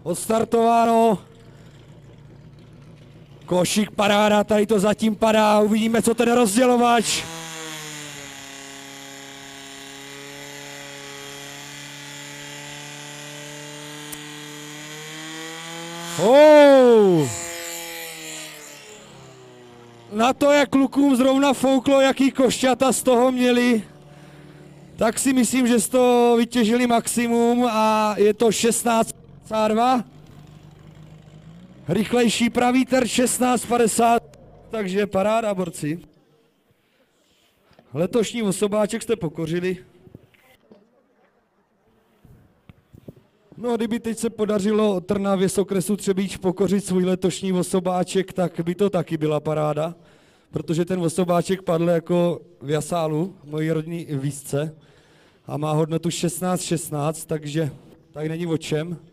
Odstartováno. Košík paráda, tady to zatím padá, uvidíme, co ten rozdělovač. Na to, jak klukům zrovna fouklo, jaký košťata z toho měli, tak si myslím, že z toho vytěžili maximum a je to 16,52. Rychlejší pravý terč 16,50, takže paráda, borci. Letošní osobáček jste pokořili. No, kdyby teď se podařilo Trnavě z okresu Třebíč pokořit svůj letošní osobáček, tak by to taky byla paráda, protože ten osobáček padl jako v Jasálu, mojí rodní výzce, a má hodnotu 16,16, takže tady není o čem.